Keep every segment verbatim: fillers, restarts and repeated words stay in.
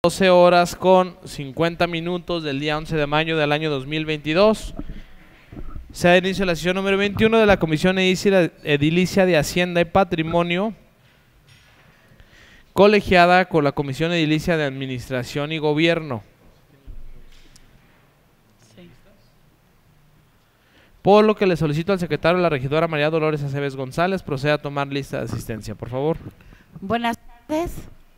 doce horas con cincuenta minutos del día once de mayo del año dos mil veintidós. Se da inicio a la sesión número veintiuno de la Comisión Edilicia de Hacienda y Patrimonio, colegiada con la Comisión Edilicia de Administración y Gobierno. Sí. Por lo que le solicito al secretario de la regidora María Dolores Aceves González proceda a tomar lista de asistencia, por favor. Buenas tardes.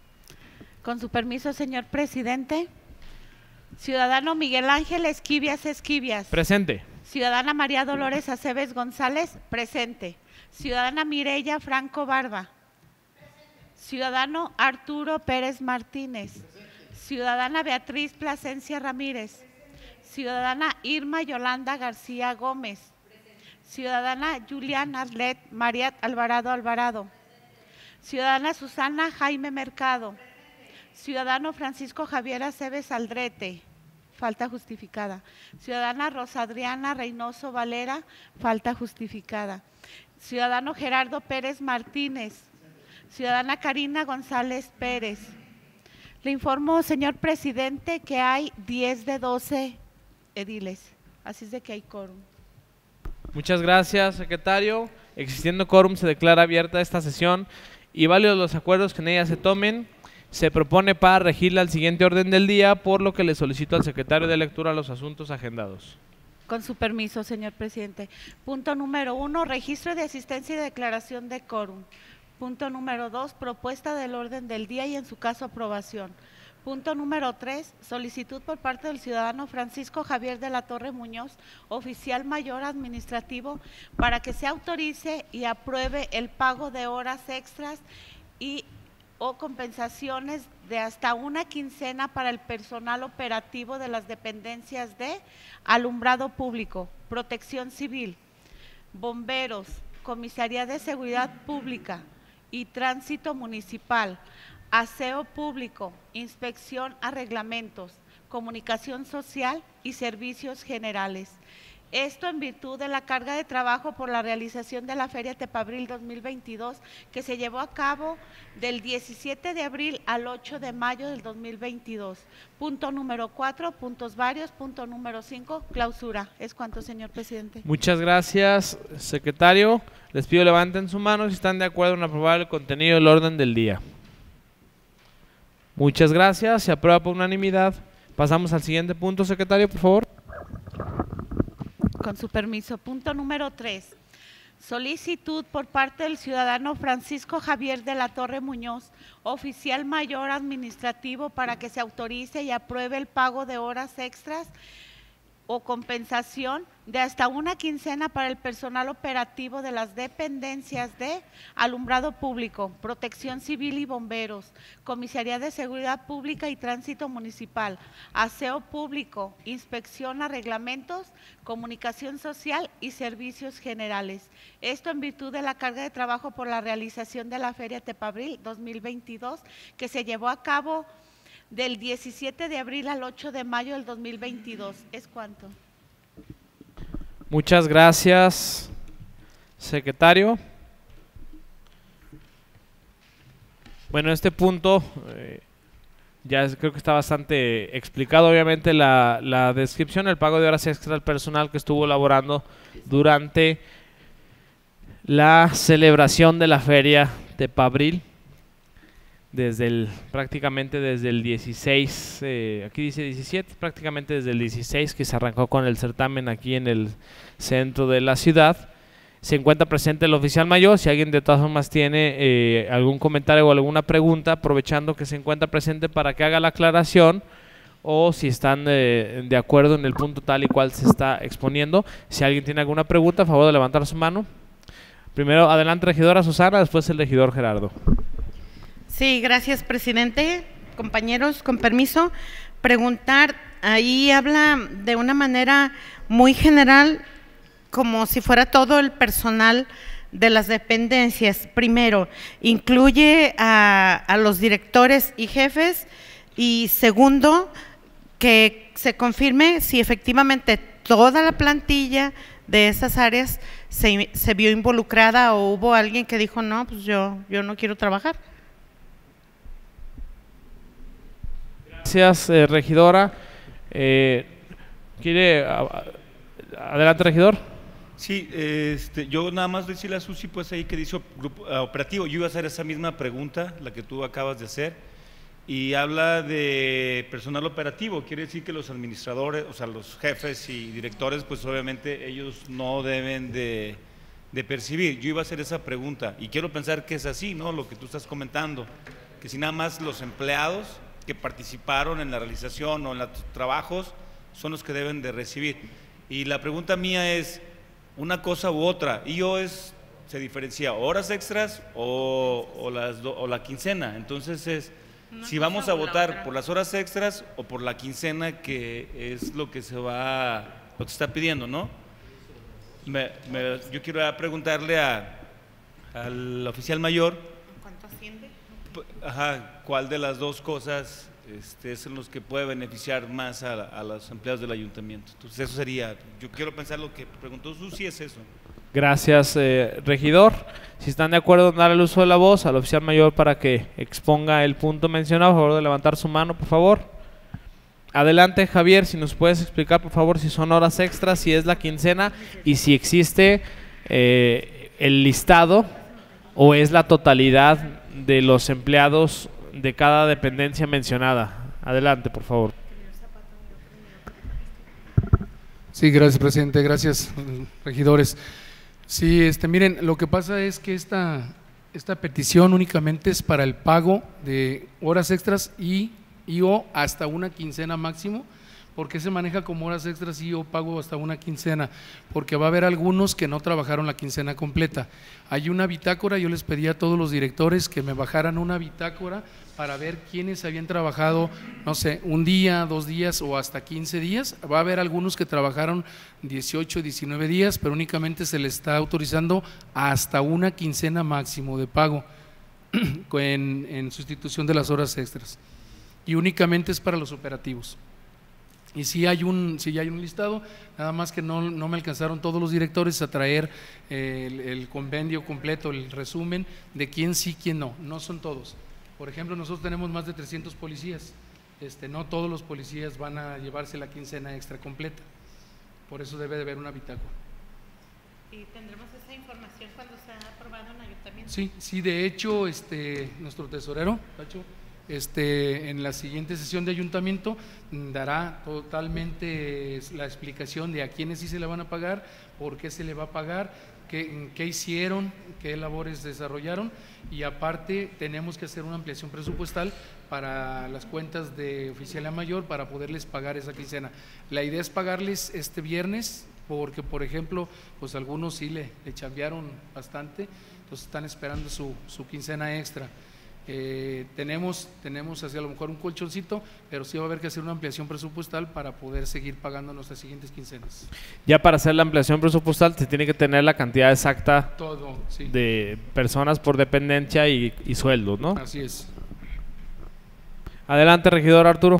Con su permiso, señor presidente. Ciudadano Miguel Ángel Esquivias Esquivias. Presente. Ciudadana María Dolores Aceves González. Presente. Ciudadana Mireya Franco Barba. Presente. Ciudadano Arturo Pérez Martínez. Presente. Ciudadana Beatriz Plasencia Ramírez. Presente. Ciudadana Irma Yolanda García Gómez. Presente. Ciudadana Julián Arlet Mariat Alvarado Alvarado. Presente. Ciudadana Susana Jaime Mercado. Presente. Ciudadano Francisco Javier Aceves Aldrete, falta justificada. Ciudadana Rosa Adriana Reynoso Valera, falta justificada. Ciudadano Gerardo Pérez Martínez. Ciudadana Karina González Pérez. Le informo, señor presidente, que hay diez de doce ediles, así es de que hay quórum. Muchas gracias, secretario. Existiendo quórum, se declara abierta esta sesión y válidos los acuerdos que en ella se tomen. Se propone para regirla al siguiente orden del día, por lo que le solicito al secretario de lectura los asuntos agendados. Con su permiso, señor presidente. Punto número uno, registro de asistencia y declaración de quórum. Punto número dos, propuesta del orden del día y en su caso aprobación. Punto número tres, solicitud por parte del ciudadano Francisco Javier de la Torre Muñoz, oficial mayor administrativo, para que se autorice y apruebe el pago de horas extras y o compensaciones de hasta una quincena para el personal operativo de las dependencias de alumbrado público, protección civil, bomberos, comisaría de seguridad pública y tránsito municipal, aseo público, inspección a reglamentos, comunicación social y servicios generales. Esto en virtud de la carga de trabajo por la realización de la Feria Tepabril dos mil veintidós, que se llevó a cabo del diecisiete de abril al ocho de mayo del dos mil veintidós. Punto número cuatro, puntos varios. Punto número cinco, clausura. Es cuanto, señor presidente. Muchas gracias, secretario. Les pido levanten su mano si están de acuerdo en aprobar el contenido del orden del día. Muchas gracias. Se aprueba por unanimidad. Pasamos al siguiente punto, secretario, por favor. Con su permiso. Punto número tres. Solicitud por parte del ciudadano Francisco Javier de la Torre Muñoz, oficial mayor administrativo, para que se autorice y apruebe el pago de horas extras o compensación de hasta una quincena para el personal operativo de las dependencias de alumbrado público, protección civil y bomberos, comisaría de seguridad pública y tránsito municipal, aseo público, inspección a reglamentos, comunicación social y servicios generales. Esto en virtud de la carga de trabajo por la realización de la Feria Tepabril dos mil veintidós, que se llevó a cabo del diecisiete de abril al ocho de mayo del dos mil veintidós. ¿Es cuánto? Muchas gracias, secretario. Bueno, este punto eh, ya es, creo que está bastante explicado. Obviamente la, la descripción, el pago de horas extra al personal que estuvo laborando durante la celebración de la Feria Tepabril. Desde el, prácticamente desde el dieciséis, eh, aquí dice diecisiete, prácticamente desde el dieciséis que se arrancó con el certamen aquí en el centro de la ciudad. Se encuentra presente el oficial mayor. Si alguien de todas formas tiene eh, algún comentario o alguna pregunta, aprovechando que se encuentra presente para que haga la aclaración, o si están eh, de acuerdo en el punto tal y cual se está exponiendo. Si alguien tiene alguna pregunta, a favor de levantar su mano. Primero, adelante, regidora Susana, después el regidor Gerardo. Sí, gracias, presidente. Compañeros, con permiso, preguntar, ahí habla de una manera muy general, como si fuera todo el personal de las dependencias. Primero, incluye a, a los directores y jefes, y segundo, que se confirme si efectivamente toda la plantilla de esas áreas se, se vio involucrada o hubo alguien que dijo, no, pues yo, yo no quiero trabajar. Gracias, eh, regidora. Eh, ¿Quiere? A, adelante, regidor. Sí, este, yo nada más decirle a Susi, pues ahí que dice grupo, uh, operativo, yo iba a hacer esa misma pregunta, la que tú acabas de hacer, y habla de personal operativo, quiere decir que los administradores, o sea, los jefes y directores, pues obviamente ellos no deben de, de percibir. Yo iba a hacer esa pregunta, y quiero pensar que es así, ¿no? Lo que tú estás comentando, que si nada más los empleados que participaron en la realización o en los trabajos son los que deben de recibir. Y la pregunta mía es una cosa u otra, y yo es, se diferencia horas extras o, o, las do, o la quincena, entonces es, una si vamos a votar por las horas extras o por la quincena, que es lo que se va, lo que se está pidiendo, ¿no? Me, me, yo quiero preguntarle a, al oficial mayor, ¿cuánto asciende? Ajá, ¿cuál de las dos cosas este, es en los que puede beneficiar más a, a los empleados del ayuntamiento? Entonces eso sería, yo quiero pensar lo que preguntó Susi, es eso. Gracias, eh, regidor. Si están de acuerdo en dar el uso de la voz al oficial mayor para que exponga el punto mencionado, a favor de levantar su mano, por favor. Adelante, Javier, si nos puedes explicar, por favor, si son horas extras, si es la quincena y si existe eh, el listado o es la totalidad de los empleados de cada dependencia mencionada. Adelante, por favor. Sí, gracias, presidente. Gracias, regidores. Sí, este, miren, lo que pasa es que esta, esta petición únicamente es para el pago de horas extras y, y o hasta una quincena máximo. ¿Por qué se maneja como horas extras y o pago hasta una quincena? Porque va a haber algunos que no trabajaron la quincena completa. Hay una bitácora, yo les pedí a todos los directores que me bajaran una bitácora para ver quiénes habían trabajado, no sé, un día, dos días o hasta quince días. Va a haber algunos que trabajaron dieciocho, diecinueve días, pero únicamente se les está autorizando hasta una quincena máximo de pago en, en sustitución de las horas extras. Y únicamente es para los operativos. Y si hay un, si hay un listado, nada más que no, no me alcanzaron todos los directores a traer eh, el, el convenio completo, el resumen de quién sí, quién no, no son todos. Por ejemplo, nosotros tenemos más de trescientos policías, este, no todos los policías van a llevarse la quincena extra completa, por eso debe de haber una bitácora. ¿Y tendremos esa información cuando sea aprobado en ayuntamiento? Sí, sí, de hecho, este, nuestro tesorero, Tacho, Este, en la siguiente sesión de ayuntamiento dará totalmente la explicación de a quiénes sí se le van a pagar, por qué se le va a pagar, qué, qué hicieron, qué labores desarrollaron, y aparte tenemos que hacer una ampliación presupuestal para las cuentas de oficialía mayor para poderles pagar esa quincena. La idea es pagarles este viernes porque, por ejemplo, pues algunos sí le, le chambearon bastante, entonces están esperando su, su quincena extra. Eh, tenemos, tenemos así a lo mejor un colchoncito, pero sí va a haber que hacer una ampliación presupuestal para poder seguir pagando nuestras siguientes quincenas. Ya para hacer la ampliación presupuestal se tiene que tener la cantidad exacta Todo, sí. de personas por dependencia y, y sueldos, ¿no? Así es. Adelante, regidor Arturo.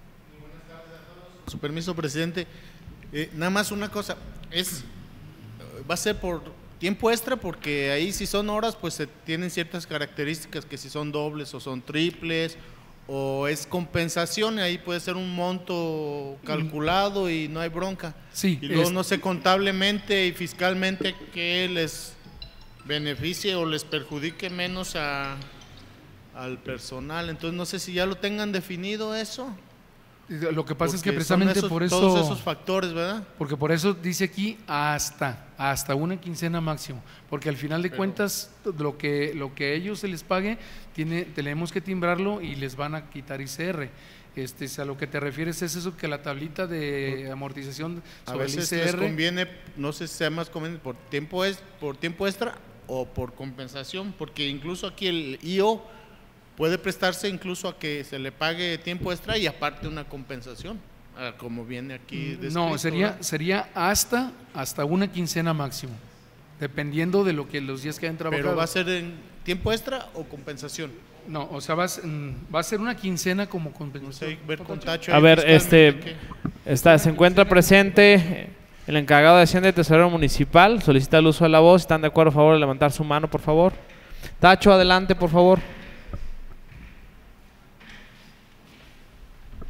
Su permiso, presidente. Eh, nada más una cosa, es va a ser por tiempo extra, porque ahí si son horas pues se tienen ciertas características, que si son dobles o son triples, o es compensación, ahí puede ser un monto calculado y no hay bronca. Sí, y luego es, no sé contablemente y fiscalmente qué les beneficie o les perjudique menos a, al personal, entonces no sé si ya lo tengan definido eso. Lo que pasa Porque es que precisamente esos, por eso, todos esos factores, ¿verdad? porque por eso dice aquí hasta, hasta una quincena máximo, porque al final de Pero, cuentas lo que, lo que a ellos se les pague, tiene, tenemos que timbrarlo y les van a quitar I C R. Este, si a lo que te refieres es eso, que la tablita de amortización sobre a veces el I C R, les conviene, no sé si sea más conveniente por tiempo, es, por tiempo extra o por compensación, porque incluso aquí el I O puede prestarse incluso a que se le pague tiempo extra y aparte una compensación, como viene aquí descrito. No, sería, ¿verdad? sería hasta, hasta una quincena máximo, dependiendo de lo que los días que hayan trabajado. ¿Pero va a ser en tiempo extra o compensación? No, o sea, va a, va a ser una quincena como compensación. No sé, ver con Tacho. A ver, este, que... está, se encuentra presente el encargado de Hacienda y Tesorero Municipal, solicita el uso de la voz. ¿Están de acuerdo? A favor de levantar su mano, por favor. Tacho, adelante, por favor.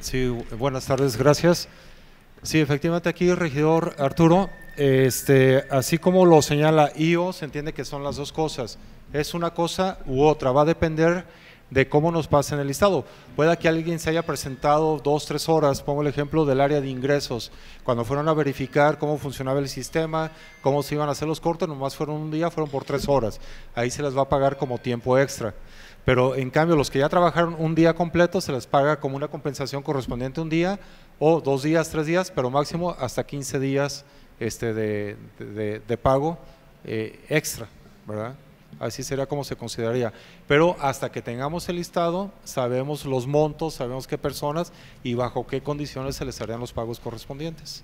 Sí, buenas tardes, gracias. Sí, efectivamente aquí, regidor Arturo, este, así como lo señala I O, se entiende que son las dos cosas. Es una cosa u otra, va a depender de cómo nos pasen el listado. Puede que alguien se haya presentado dos, tres horas, pongo el ejemplo del área de ingresos, cuando fueron a verificar cómo funcionaba el sistema, cómo se iban a hacer los cortes, nomás fueron un día, fueron por tres horas. Ahí se les va a pagar como tiempo extra. Pero en cambio los que ya trabajaron un día completo se les paga como una compensación correspondiente a un día o dos días, tres días, pero máximo hasta quince días este, de, de, de pago eh, extra, ¿verdad? Así sería como se consideraría. Pero hasta que tengamos el listado, sabemos los montos, sabemos qué personas y bajo qué condiciones se les harían los pagos correspondientes.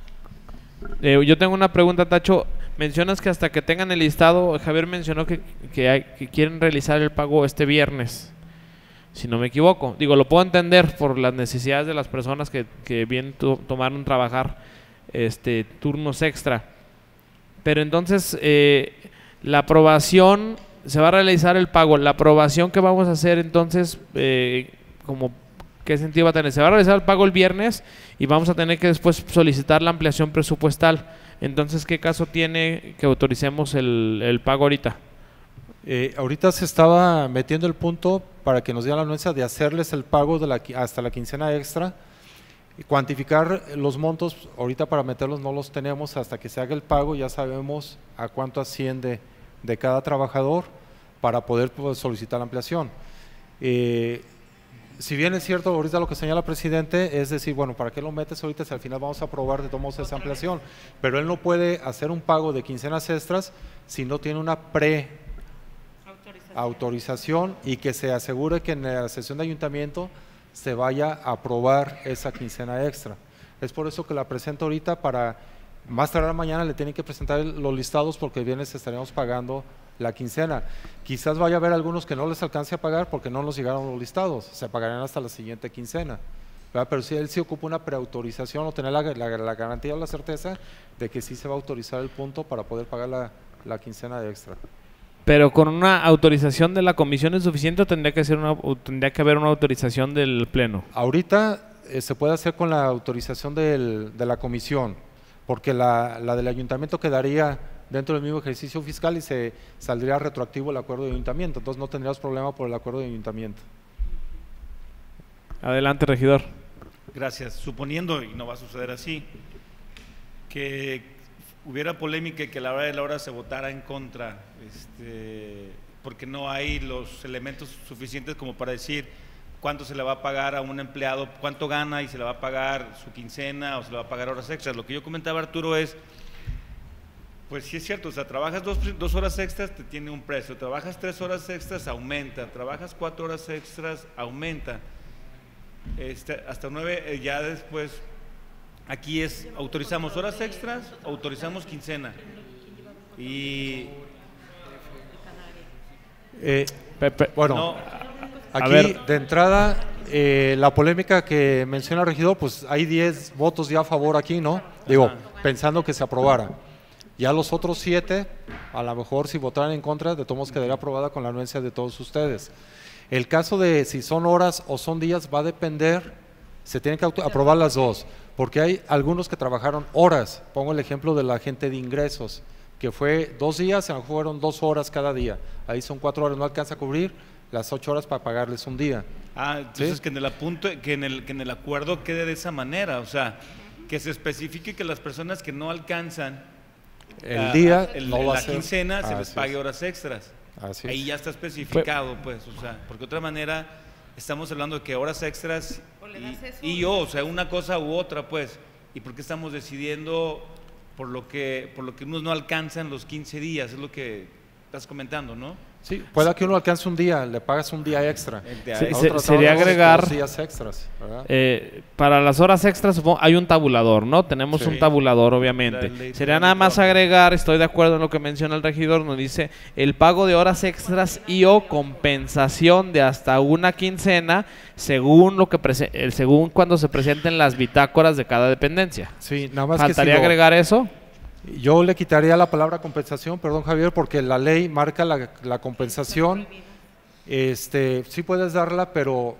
Eh, yo tengo una pregunta, Tacho. Mencionas que hasta que tengan el listado, Javier mencionó que, que, hay, que quieren realizar el pago este viernes, si no me equivoco. Digo, lo puedo entender por las necesidades de las personas que, que bien to, tomaron trabajar este, turnos extra. Pero entonces, eh, la aprobación, se va a realizar el pago. La aprobación que vamos a hacer entonces, eh, como ¿qué sentido va a tener? Se va a realizar el pago el viernes y vamos a tener que después solicitar la ampliación presupuestal. Entonces, ¿qué caso tiene que autoricemos el, el pago ahorita? Eh, ahorita se estaba metiendo el punto para que nos dieran la anuencia de hacerles el pago de la, hasta la quincena extra. Y cuantificar los montos, ahorita para meterlos no los tenemos, hasta que se haga el pago ya sabemos a cuánto asciende de cada trabajador para poder pues, solicitar la ampliación. Eh, Si bien es cierto, ahorita lo que señala el presidente es decir, bueno, ¿para qué lo metes ahorita si al final vamos a aprobar de todos modos esa ampliación? Pero él no puede hacer un pago de quincenas extras si no tiene una pre autorización, autorización y que se asegure que en la sesión de ayuntamiento se vaya a aprobar esa quincena extra. Es por eso que la presento ahorita para, más tarde mañana le tienen que presentar los listados porque el viernes estaremos pagando la quincena. Quizás vaya a haber algunos que no les alcance a pagar porque no nos llegaron los listados, se pagarán hasta la siguiente quincena, ¿verdad? Pero si él sí ocupa una preautorización o tener la, la, la garantía o la certeza de que sí se va a autorizar el punto para poder pagar la, la quincena de extra. Pero con una autorización de la comisión es suficiente o tendría que ser una, o tendría que haber una autorización del pleno. Ahorita eh, se puede hacer con la autorización del, de la comisión, porque la, la del ayuntamiento quedaría dentro del mismo ejercicio fiscal y se saldría retroactivo el acuerdo de ayuntamiento, entonces no tendríamos problema por el acuerdo de ayuntamiento. Adelante, regidor. Gracias. Suponiendo, y no va a suceder así, que hubiera polémica y que a la hora de la hora se votara en contra, este, porque no hay los elementos suficientes como para decir cuánto se le va a pagar a un empleado, cuánto gana y se le va a pagar su quincena o se le va a pagar horas extras. Lo que yo comentaba, Arturo, es pues sí es cierto, o sea, trabajas dos, dos horas extras, te tiene un precio, trabajas tres horas extras, aumenta, trabajas cuatro horas extras, aumenta, este, hasta nueve, eh, ya después, aquí es, autorizamos horas extras, autorizamos quincena, y… Eh, Pepe, bueno, no, aquí ver. de entrada, eh, la polémica que menciona el regidor, pues hay diez votos ya a favor aquí, ¿no? Digo, Ajá. pensando que se aprobara. Ya los otros siete, a lo mejor si votaran en contra, de todos modos quedaría aprobada con la anuencia de todos ustedes. El caso de si son horas o son días va a depender, se tienen que aprobar las dos, porque hay algunos que trabajaron horas. Pongo el ejemplo de la gente de ingresos, que fue dos días, a lo mejor fueron dos horas cada día. Ahí son cuatro horas, no alcanza a cubrir las ocho horas para pagarles un día. Ah, entonces ¿Sí? que en el apunto, que en el, que en el acuerdo quede de esa manera, o sea, que se especifique que las personas que no alcanzan El a- día a- el- no va a la ser. quincena se les Así pague es. horas extras. Así es. Ahí ya está especificado, pues, o sea, porque de otra manera estamos hablando de que horas extras y, y yo, o sea, una cosa u otra, pues, y por qué estamos decidiendo por lo que por lo que unos no alcanzan los quince días, es lo que estás comentando, ¿no? Sí, puede que uno alcance un día, le pagas un día extra. El de Sí, ahí. se- Nosotros sería trabajamos agregar- dos días extras, ¿verdad? Eh, para las horas extras supongo, hay un tabulador, ¿no? Tenemos Sí. un tabulador, obviamente. La ley Sería de nada más trabajo. agregar, estoy de acuerdo en lo que menciona el regidor, nos dice el pago de horas extras y o compensación de hasta una quincena según lo que prese- eh, según cuando se presenten las bitácoras de cada dependencia. Sí, nada más ¿Faltaría que si lo- agregar eso? Yo le quitaría la palabra compensación, perdón Javier, porque la ley marca la, la compensación. Este, sí puedes darla, pero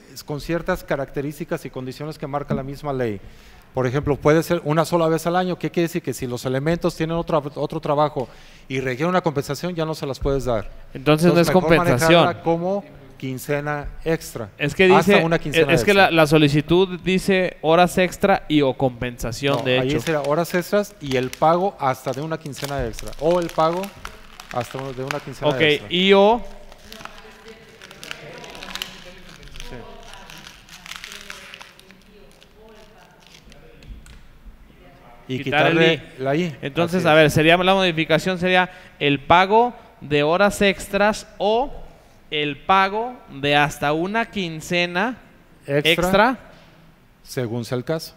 es con ciertas características y condiciones que marca la misma ley. Por ejemplo, puede ser una sola vez al año. ¿Qué quiere decir? Que si los elementos tienen otro, otro trabajo y requieren una compensación, ya no se las puedes dar. Entonces, Entonces no es mejor compensación. manejarla como quincena extra. Es que dice, hasta una quincena es que extra. la, la solicitud dice horas extra y o compensación, No, de ahí hecho. será horas extras y el pago hasta de una quincena extra. O el pago hasta una- de una quincena Ok, extra. y o Y quitar el quitarle I. la I. Entonces, Así a es. ver, sería la modificación sería el pago de horas extras o el pago de hasta una quincena Extra, extra, según sea el caso.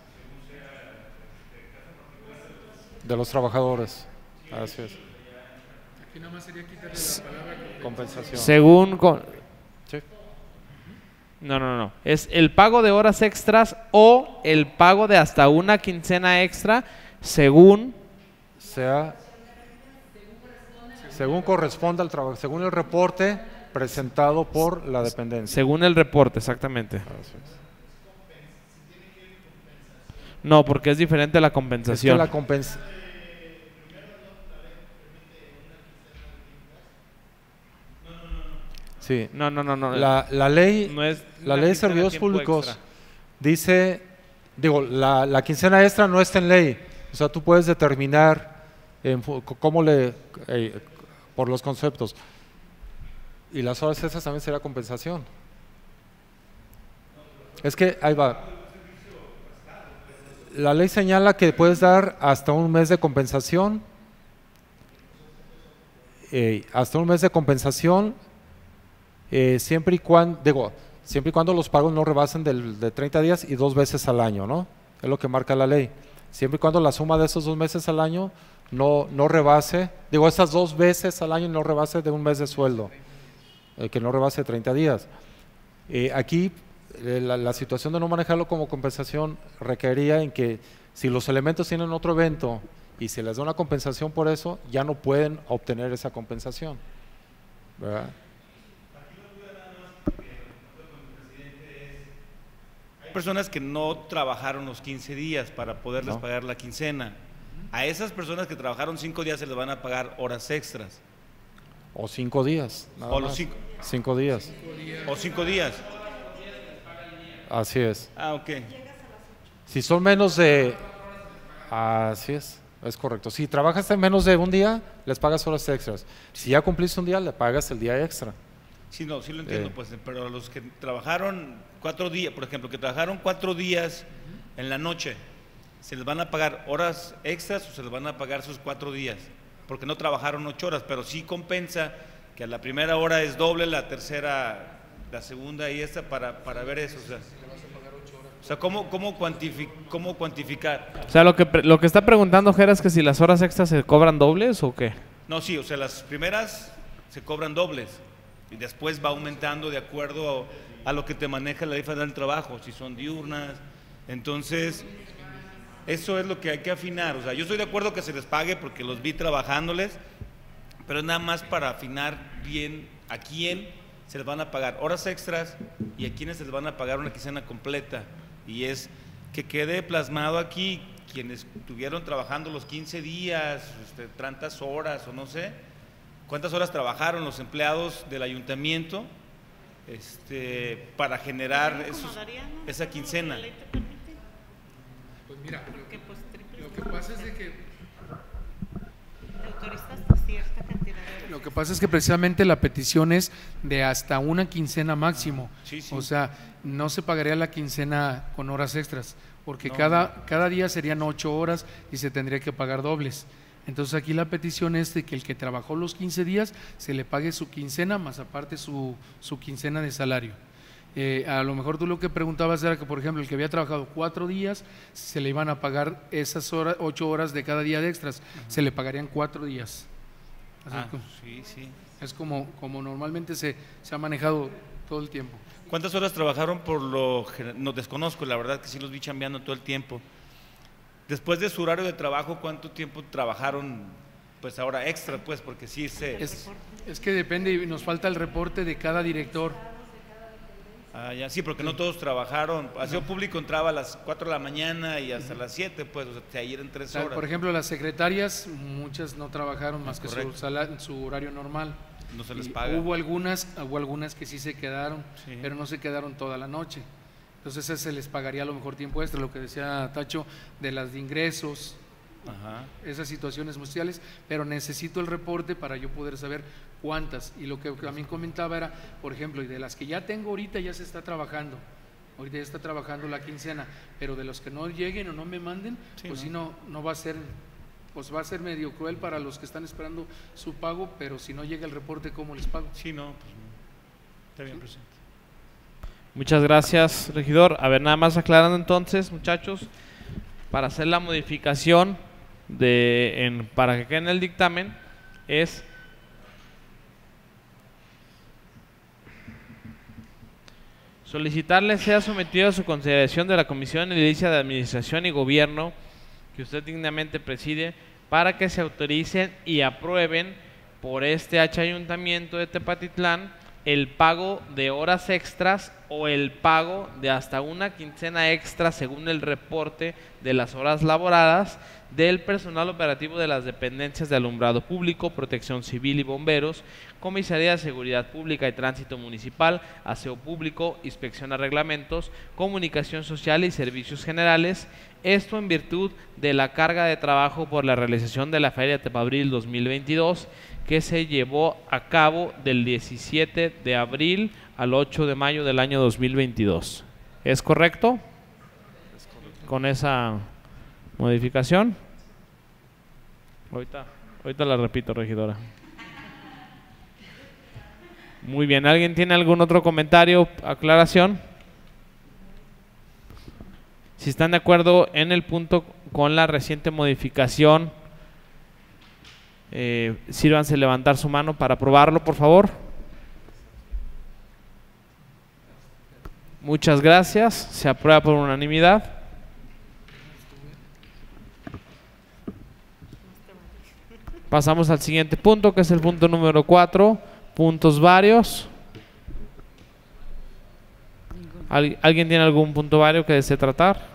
De los trabajadores. Así es. Aquí nada más sería quitarle la palabra Compensación. según con- Sí. no, no, no, es el pago de horas extras o el pago de hasta una quincena extra según Sea según corresponda al trabajo, según el reporte presentado por la dependencia. según el reporte, exactamente. Así es. No, porque es diferente la Es que compensación. la compens- Sí, No, no, no, no. la, la ley, no es la una ley de quincena servidores tiempo públicos extra. dice, digo, la, la quincena extra no está en ley. O sea, tú puedes determinar en fu- c- cómo le, eh, por los conceptos. Y las horas extras también será compensación. Es que, ahí va. La ley señala que puedes dar hasta un mes de compensación. eh, hasta un mes de compensación, eh, siempre y cuando, digo, siempre y cuando los pagos no rebasen del, de treinta días y dos veces al año, ¿no? Es lo que marca la ley. Siempre y cuando la suma de esos dos meses al año no, no rebase, digo, esas dos veces al año no rebase de un mes de sueldo, eh, que no rebase treinta días. Eh, aquí eh, la, la situación de no manejarlo como compensación requeriría en que si los elementos tienen otro evento y se les da una compensación por eso, ya no pueden obtener esa compensación, ¿verdad? Hay personas que no trabajaron los quince días para poderles No. pagar la quincena. A esas personas que trabajaron cinco días se les van a pagar horas extras. O cinco días. nada O los más. cinco. Cinco días. O cinco días. Así es. Ah, ok. Si son menos de... Así es, es correcto. Si trabajaste menos de un día, les pagas horas extras. Si ya cumpliste un día, le pagas el día extra. Sí, no, sí lo entiendo, Eh. pues, pero a los que trabajaron cuatro días, por ejemplo, que trabajaron cuatro días en la noche, ¿se les van a pagar horas extras o se les van a pagar sus cuatro días? Porque no trabajaron ocho horas, pero sí compensa que a la primera hora es doble, la tercera, la segunda y esta para, para ver eso. O sea, o sea ¿cómo, cómo, cuantifi- cómo cuantificar? O sea, lo que, pre- lo que está preguntando Jera es que si las horas extras se cobran dobles o qué. No, sí, o sea, las primeras se cobran dobles y después va aumentando de acuerdo a, a lo que te maneja la ley federal del trabajo, si son diurnas. Entonces, eso es lo que hay que afinar. O sea, yo estoy de acuerdo que se les pague porque los vi trabajándoles, pero es nada más para afinar bien a quién se les van a pagar horas extras y a quiénes se les van a pagar una quincena completa. Y es que quede plasmado aquí quienes estuvieron trabajando los quince días, este, tantas horas o no sé, cuántas horas trabajaron los empleados del ayuntamiento este, para generar esos, esa quincena. Pues mira, lo que, pues, lo que pasa es de que autorizas hasta cierta cantidad de lo que pasa es que precisamente la petición es de hasta una quincena máximo. Sí, sí. O sea, no se pagaría la quincena con horas extras, porque No. cada, cada día serían ocho horas y se tendría que pagar dobles. Entonces aquí la petición es de que el que trabajó los quince días se le pague su quincena más aparte su, su quincena de salario. Eh, a lo mejor tú lo que preguntabas era que, por ejemplo, el que había trabajado cuatro días, se le iban a pagar esas horas, ocho horas de cada día de extras, se le pagarían cuatro días. Así Ah, es como- sí, sí. es como, como normalmente se, se ha manejado todo el tiempo. ¿Cuántas horas trabajaron por lo general? No desconozco, la verdad que sí los vi chambeando todo el tiempo. Después de su horario de trabajo, ¿cuánto tiempo trabajaron? Pues ahora extra, pues, porque sí se... Es, es que depende, y nos falta el reporte de cada director. Ah, ya, sí, porque no todos trabajaron. Aseo No. público entraba a las cuatro de la mañana y hasta las siete, pues, o sea, ayer en tres O sea, horas. por ejemplo, las secretarias, muchas no trabajaron más que su, Correcto. sala- su horario normal. No se les Y paga. Hubo algunas, hubo algunas que sí se quedaron, Sí. pero no se quedaron toda la noche. Entonces ese se les pagaría a lo mejor tiempo extra, lo que decía Tacho, de las de ingresos, Ajá. esas situaciones sociales, pero necesito el reporte para yo poder saber cuántas. Y lo que también comentaba era, por ejemplo, y de las que ya tengo ahorita ya se está trabajando, ahorita ya está trabajando la quincena, pero de los que no lleguen o no me manden, Sí, pues ¿no? sí no, no va a ser, pues va a ser medio cruel para los que están esperando su pago, pero si no llega el reporte, ¿cómo les pago? Sí, no, pues no. Está bien, presidente. Muchas gracias, regidor. A ver, nada más aclarando entonces, muchachos, para hacer la modificación de en, para que quede en el dictamen es solicitarle sea sometido a su consideración de la Comisión Edilicia de Administración y Gobierno que usted dignamente preside para que se autoricen y aprueben por este H Ayuntamiento de Tepatitlán el pago de horas extras o el pago de hasta una quincena extra según el reporte de las horas laboradas del personal operativo de las dependencias de alumbrado público, protección civil y bomberos, comisaría de seguridad pública y tránsito municipal, aseo público, inspección a reglamentos, comunicación social y servicios generales, esto en virtud de la carga de trabajo por la realización de la Feria Tepabril dos mil veintidós que se llevó a cabo del diecisiete de abril al ocho de mayo del año dos mil veintidós. ¿Es correcto? Es correcto. Con esa modificación. Ahorita, ahorita la repito, regidora. Muy bien, ¿alguien tiene algún otro comentario, aclaración? Si están de acuerdo en el punto con la reciente modificación, eh, sírvanse levantar su mano para aprobarlo, por favor. Muchas gracias, se aprueba por unanimidad. Pasamos al siguiente punto, que es el punto número cuatro, puntos varios. ¿Al- ¿Alguien tiene algún punto vario que desee tratar?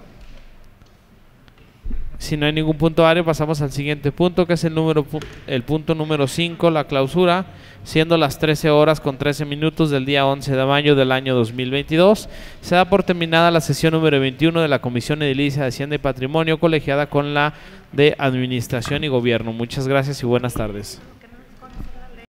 Si no hay ningún punto vario, pasamos al siguiente punto, que es el número pu- el punto número cinco, la clausura, siendo las trece horas con trece minutos del día once de mayo del año dos mil veintidós. Se da por terminada la sesión número veintiuno de la Comisión Edilicia de Hacienda y Patrimonio, colegiada con la de Administración y Gobierno. Muchas gracias y buenas tardes.